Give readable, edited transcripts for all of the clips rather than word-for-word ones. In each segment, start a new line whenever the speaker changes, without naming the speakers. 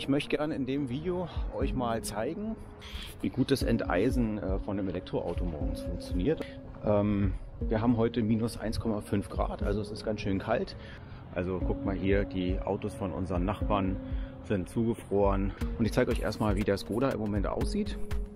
Ich möchte gerne in dem Video euch mal zeigen, wie gut das Enteisen von einem Elektroauto morgens funktioniert. Wir haben heute minus 1,5 Grad, also es ist ganz schön kalt. Also guckt mal hier, die Autos von unseren Nachbarn sind zugefroren. Und ich zeige euch erstmal, wie der Skoda im Moment aussieht.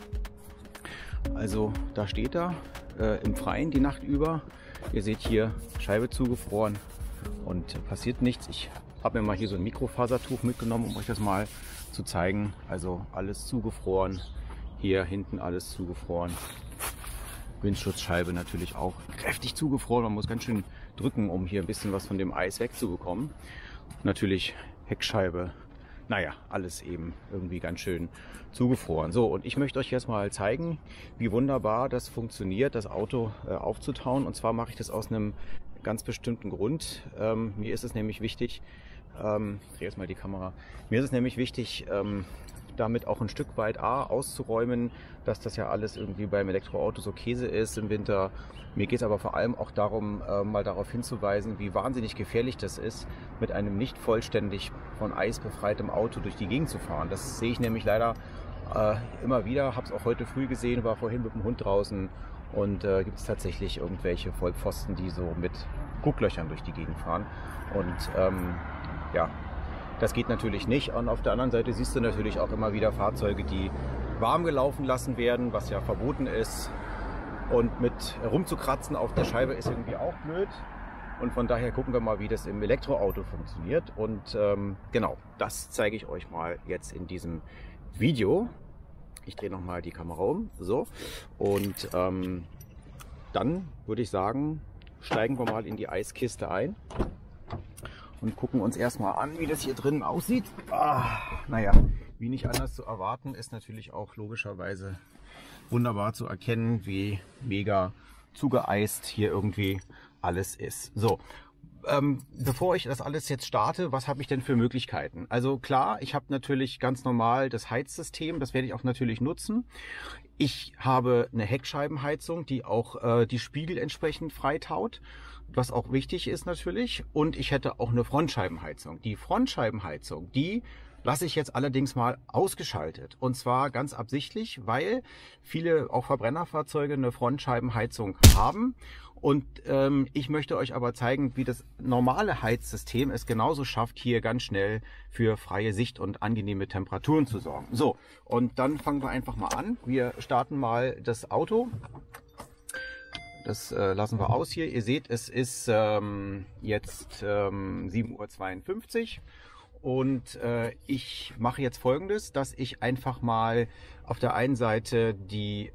Also da steht er im Freien die Nacht über. Ihr seht hier, Scheibe zugefroren und passiert nichts. Ich habe mir mal hier so ein Mikrofasertuch mitgenommen, um euch das mal zu zeigen. Also alles zugefroren. Hier hinten alles zugefroren. Windschutzscheibe natürlich auch kräftig zugefroren. Man muss ganz schön drücken, um hier ein bisschen was von dem Eis wegzubekommen. Natürlich Heckscheibe. Naja, alles eben irgendwie ganz schön zugefroren. So, und ich möchte euch jetzt mal zeigen, wie wunderbar das funktioniert, das Auto aufzutauen. Und zwar mache ich das aus einem ganz bestimmten Grund. Mir ist es nämlich wichtig, ich drehe jetzt mal die Kamera, mir ist es nämlich wichtig, damit auch ein Stück weit auszuräumen, dass das ja alles irgendwie beim Elektroauto so Käse ist im Winter. Mir geht es aber vor allem auch darum, mal darauf hinzuweisen, wie wahnsinnig gefährlich das ist, mit einem nicht vollständig von Eis befreitem Auto durch die Gegend zu fahren. Das sehe ich nämlich leider immer wieder, habe es auch heute früh gesehen, war vorhin mit dem Hund draußen und gibt es tatsächlich irgendwelche Vollpfosten, die so mit Gucklöchern durch die Gegend fahren. Und ja, das geht natürlich nicht. Und auf der anderen Seite siehst du natürlich auch immer wieder Fahrzeuge, die warm gelaufen lassen werden, was ja verboten ist. Und mit rumzukratzen auf der Scheibe ist irgendwie auch blöd. Und von daher gucken wir mal, wie das im Elektroauto funktioniert. Und genau, das zeige ich euch mal jetzt in diesem Video. Ich drehe nochmal die Kamera um. So. Und dann würde ich sagen, steigen wir mal in die Eiskiste ein. Und gucken uns erstmal an, wie das hier drin aussieht. Naja, wie nicht anders zu erwarten, ist natürlich auch logischerweise wunderbar zu erkennen, wie mega zugeeist hier irgendwie alles ist. So, bevor ich das alles jetzt starte, was habe ich denn für Möglichkeiten? Also klar, ich habe natürlich ganz normal das Heizsystem, das werde ich auch natürlich nutzen. Ich habe eine Heckscheibenheizung, die auch die Spiegel entsprechend freitaut, was auch wichtig ist natürlich. Und ich hätte auch eine Frontscheibenheizung. Die Frontscheibenheizung, die lasse ich jetzt allerdings mal ausgeschaltet. Und zwar ganz absichtlich, weil viele auch Verbrennerfahrzeuge eine Frontscheibenheizung haben. Und ich möchte euch aber zeigen, wie das normale Heizsystem es genauso schafft, hier ganz schnell für freie Sicht und angenehme Temperaturen zu sorgen. So, und dann fangen wir einfach mal an. Wir starten mal das Auto. Das lassen wir aus hier. Ihr seht, es ist jetzt 7:52 Uhr. Und ich mache jetzt Folgendes, dass ich einfach mal auf der einen Seite die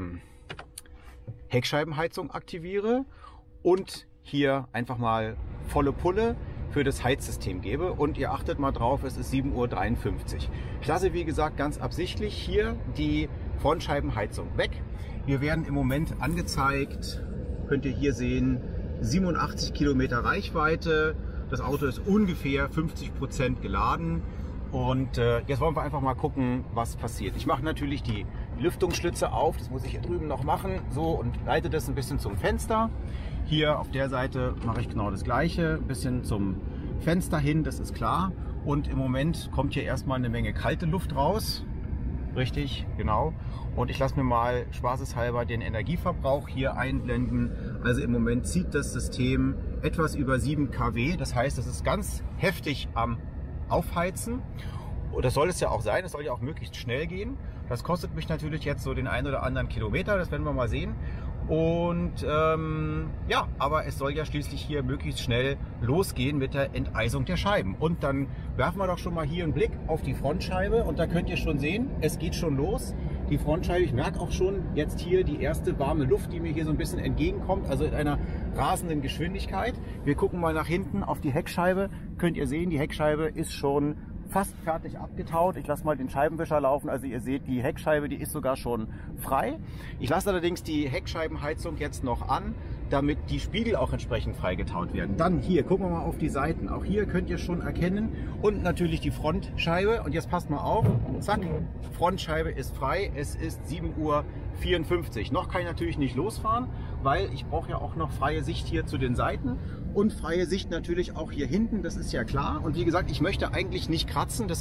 Heckscheibenheizung aktiviere und hier einfach mal volle Pulle für das Heizsystem gebe. Und ihr achtet mal drauf, es ist 7:53 Uhr. Ich lasse, wie gesagt, ganz absichtlich hier die Frontscheibenheizung weg. Wir werden im Moment angezeigt, könnt ihr hier sehen, 87 Kilometer Reichweite. Das Auto ist ungefähr 50% geladen. Und jetzt wollen wir einfach mal gucken, was passiert. Ich mache natürlich die Lüftungsschlitze auf, das muss ich hier drüben noch machen, so, und leite das ein bisschen zum Fenster. Hier auf der Seite mache ich genau das gleiche, ein bisschen zum Fenster hin, das ist klar. Und im Moment kommt hier erstmal eine Menge kalte Luft raus. Richtig, genau. Und ich lasse mir mal spaßeshalber den Energieverbrauch hier einblenden. Also im Moment zieht das System etwas über 7 kW. Das heißt, es ist ganz heftig am Aufheizen. Und das soll es ja auch sein. Es soll ja auch möglichst schnell gehen. Das kostet mich natürlich jetzt so den einen oder anderen Kilometer. Das werden wir mal sehen. Und ja, aber es soll ja schließlich hier möglichst schnell losgehen mit der Enteisung der Scheiben. Und dann werfen wir doch schon mal hier einen Blick auf die Frontscheibe und da könnt ihr schon sehen, es geht schon los. Die Frontscheibe, ich merke auch schon jetzt hier die erste warme Luft, die mir hier so ein bisschen entgegenkommt, also in einer rasenden Geschwindigkeit. Wir gucken mal nach hinten auf die Heckscheibe, könnt ihr sehen, die Heckscheibe ist schon fast fertig abgetaut. Ich lasse mal den Scheibenwischer laufen. Also ihr seht, die Heckscheibe, die ist sogar schon frei. Ich lasse allerdings die Heckscheibenheizung jetzt noch an, damit die Spiegel auch entsprechend freigetaut werden. Dann hier, gucken wir mal auf die Seiten. Auch hier könnt ihr schon erkennen. Und natürlich die Frontscheibe. Und jetzt passt mal auf. Zack, Frontscheibe ist frei. Es ist 7:54 Uhr. Noch kann ich natürlich nicht losfahren, weil ich brauche ja auch noch freie Sicht hier zu den Seiten. Und freie Sicht natürlich auch hier hinten, das ist ja klar. Und wie gesagt, ich möchte eigentlich nicht kratzen. Das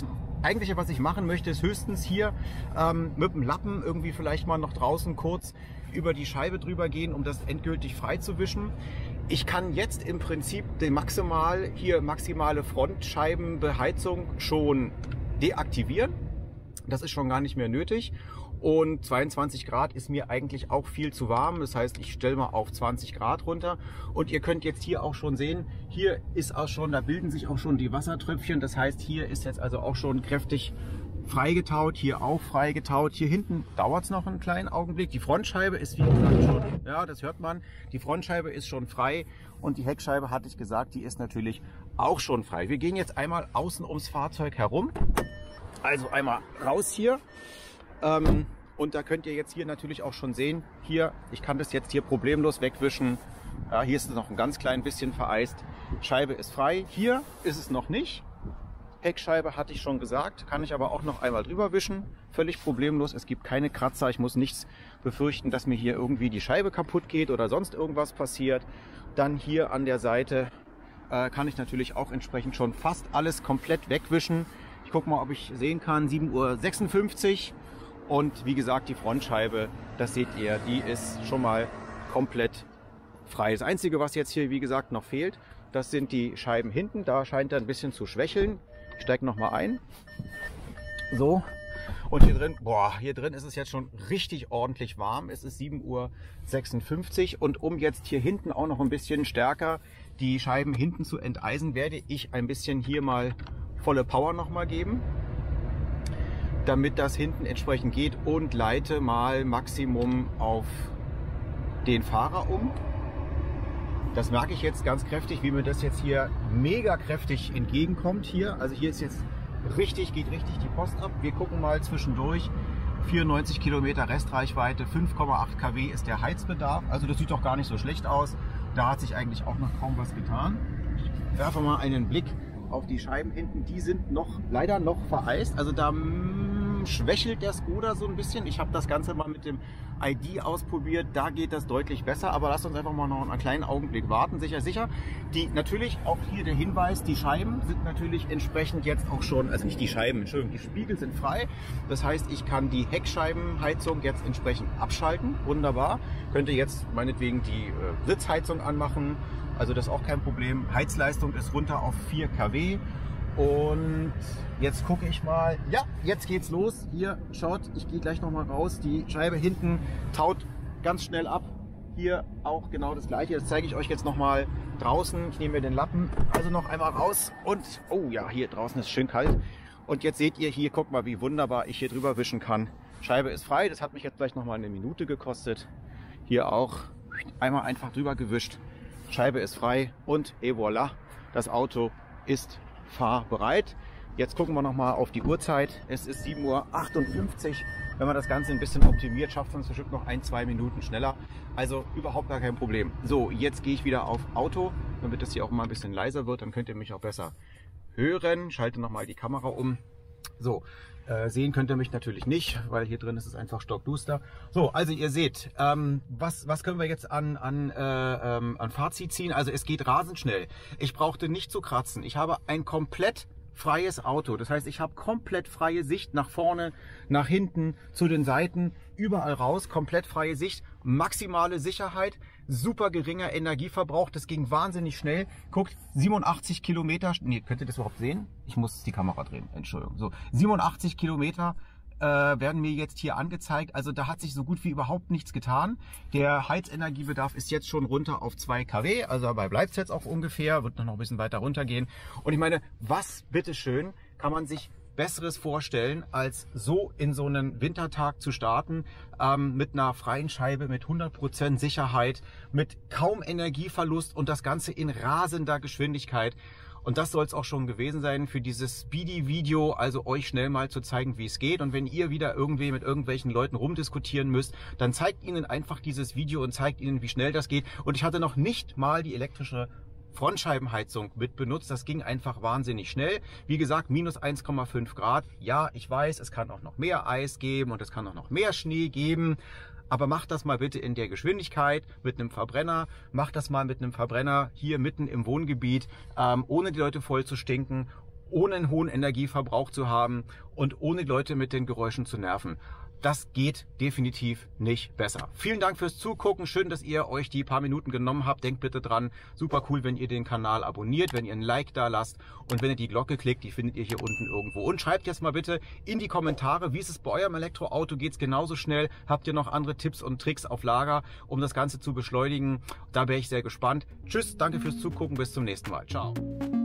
Eigentliche, was ich machen möchte, ist höchstens hier mit dem Lappen irgendwie vielleicht mal noch draußen kurz über die Scheibe drüber gehen, um das endgültig frei zu wischen. Ich kann jetzt im Prinzip die maximale Frontscheibenbeheizung schon deaktivieren. Das ist schon gar nicht mehr nötig. Und 22 Grad ist mir eigentlich auch viel zu warm. Das heißt, ich stelle mal auf 20 Grad runter. Und ihr könnt jetzt hier auch schon sehen, hier ist auch schon, da bilden sich auch schon die Wassertröpfchen. Das heißt, hier ist jetzt also auch schon kräftig freigetaut, hier auch freigetaut. Hier hinten dauert es noch einen kleinen Augenblick. Die Frontscheibe ist, wie gesagt, schon, ja, das hört man, die Frontscheibe ist schon frei. Und die Heckscheibe, hatte ich gesagt, die ist natürlich auch schon frei. Wir gehen jetzt einmal außen ums Fahrzeug herum. Also einmal raus hier. Und da könnt ihr jetzt hier natürlich auch schon sehen, hier, ich kann das jetzt hier problemlos wegwischen. Ja, hier ist es noch ein ganz klein bisschen vereist. Scheibe ist frei. Hier ist es noch nicht. Heckscheibe hatte ich schon gesagt, kann ich aber auch noch einmal drüber wischen. Völlig problemlos. Es gibt keine Kratzer. Ich muss nichts befürchten, dass mir hier irgendwie die Scheibe kaputt geht oder sonst irgendwas passiert. Dann hier an der Seite kann ich natürlich auch entsprechend schon fast alles komplett wegwischen. Ich gucke mal, ob ich sehen kann. 7:56 Uhr. Und wie gesagt, die Frontscheibe, das seht ihr, die ist schon mal komplett frei. Das Einzige, was jetzt hier, wie gesagt, noch fehlt, das sind die Scheiben hinten. Da scheint er ein bisschen zu schwächeln. Ich steige noch mal ein. So. Und hier drin, boah, hier drin ist es jetzt schon richtig ordentlich warm. Es ist 7:56 Uhr. Und um jetzt hier hinten auch noch ein bisschen stärker die Scheiben hinten zu enteisen, werde ich ein bisschen hier mal volle Power noch mal geben, damit das hinten entsprechend geht, und leite mal Maximum auf den Fahrer um. Das merke ich jetzt ganz kräftig, wie mir das jetzt hier mega kräftig entgegenkommt hier. Also hier ist jetzt richtig, geht richtig die Post ab. Wir gucken mal zwischendurch. 94 Kilometer Restreichweite, 5,8 kW ist der Heizbedarf. Also das sieht doch gar nicht so schlecht aus. Da hat sich eigentlich auch noch kaum was getan. Ich werfe mal einen Blick auf die Scheiben hinten. Die sind leider noch vereist. Also da schwächelt der Skoda so ein bisschen. Ich habe das Ganze mal mit dem ID ausprobiert. Da geht das deutlich besser. Aber lasst uns einfach mal noch einen kleinen Augenblick warten. Sicher. Die natürlich auch hier der Hinweis, die Scheiben sind natürlich entsprechend jetzt auch schon, also nicht die Scheiben, Entschuldigung, die Spiegel sind frei. Das heißt, ich kann die Heckscheibenheizung jetzt entsprechend abschalten. Wunderbar. Könnte jetzt meinetwegen die Sitzheizung anmachen. Also das ist auch kein Problem. Heizleistung ist runter auf 4 kW. Und jetzt gucke ich mal. Ja, jetzt geht's los. Hier, schaut, ich gehe gleich noch mal raus. Die Scheibe hinten taut ganz schnell ab. Hier auch genau das gleiche. Das zeige ich euch jetzt noch mal draußen. Ich nehme mir den Lappen also noch einmal raus. Und, oh ja, hier draußen ist schön kalt. Und jetzt seht ihr hier, guckt mal, wie wunderbar ich hier drüber wischen kann. Scheibe ist frei. Das hat mich jetzt gleich noch mal eine Minute gekostet. Hier auch einmal einfach drüber gewischt. Scheibe ist frei und et voilà, das Auto ist fahrbereit. Jetzt gucken wir noch mal auf die Uhrzeit. Es ist 7:58 Uhr. Wenn man das Ganze ein bisschen optimiert, schafft man es bestimmt noch 1-2 Minuten schneller. Also überhaupt gar kein Problem. So, jetzt gehe ich wieder auf Auto, damit das hier auch mal ein bisschen leiser wird. Dann könnt ihr mich auch besser hören. Schalte noch mal die Kamera um. So, sehen könnt ihr mich natürlich nicht, weil hier drin ist es einfach stockduster. So, also ihr seht, was können wir jetzt an Fazit ziehen? Also es geht rasend schnell. Ich brauchte nicht zu kratzen. Ich habe ein komplett freies Auto. Das heißt, ich habe komplett freie Sicht nach vorne, nach hinten, zu den Seiten, überall raus, komplett freie Sicht, maximale Sicherheit, super geringer Energieverbrauch, das ging wahnsinnig schnell. Guckt, 87 Kilometer, nee, könnt ihr das überhaupt sehen? Ich muss die Kamera drehen, Entschuldigung. So, 87 Kilometer werden mir jetzt hier angezeigt. Also da hat sich so gut wie überhaupt nichts getan. Der Heizenergiebedarf ist jetzt schon runter auf 2 kW, also dabei bleibt es jetzt auch ungefähr, wird noch ein bisschen weiter runtergehen. Und ich meine, was bitteschön kann man sich Besseres vorstellen, als so in so einen Wintertag zu starten, mit einer freien Scheibe, mit 100% Sicherheit, mit kaum Energieverlust und das Ganze in rasender Geschwindigkeit. Und das soll es auch schon gewesen sein für dieses Speedy-Video, also euch schnell mal zu zeigen, wie es geht. Und wenn ihr wieder irgendwie mit irgendwelchen Leuten rumdiskutieren müsst, dann zeigt ihnen einfach dieses Video und zeigt ihnen, wie schnell das geht. Und ich hatte noch nicht mal die elektrische Frontscheibenheizung mit benutzt. Das ging einfach wahnsinnig schnell. Wie gesagt, minus 1,5 Grad. Ja, ich weiß, es kann auch noch mehr Eis geben und es kann auch noch mehr Schnee geben. Aber macht das mal bitte in der Geschwindigkeit mit einem Verbrenner. Macht das mal mit einem Verbrenner hier mitten im Wohngebiet, ohne die Leute voll zu stinken, ohne einen hohen Energieverbrauch zu haben und ohne die Leute mit den Geräuschen zu nerven. Das geht definitiv nicht besser. Vielen Dank fürs Zugucken. Schön, dass ihr euch die paar Minuten genommen habt. Denkt bitte dran, super cool, wenn ihr den Kanal abonniert, wenn ihr ein Like da lasst und wenn ihr die Glocke klickt, die findet ihr hier unten irgendwo. Und schreibt jetzt mal bitte in die Kommentare, wie ist es bei eurem Elektroauto? Geht es genauso schnell? Habt ihr noch andere Tipps und Tricks auf Lager, um das Ganze zu beschleunigen? Da wäre ich sehr gespannt. Tschüss, danke fürs Zugucken, bis zum nächsten Mal. Ciao.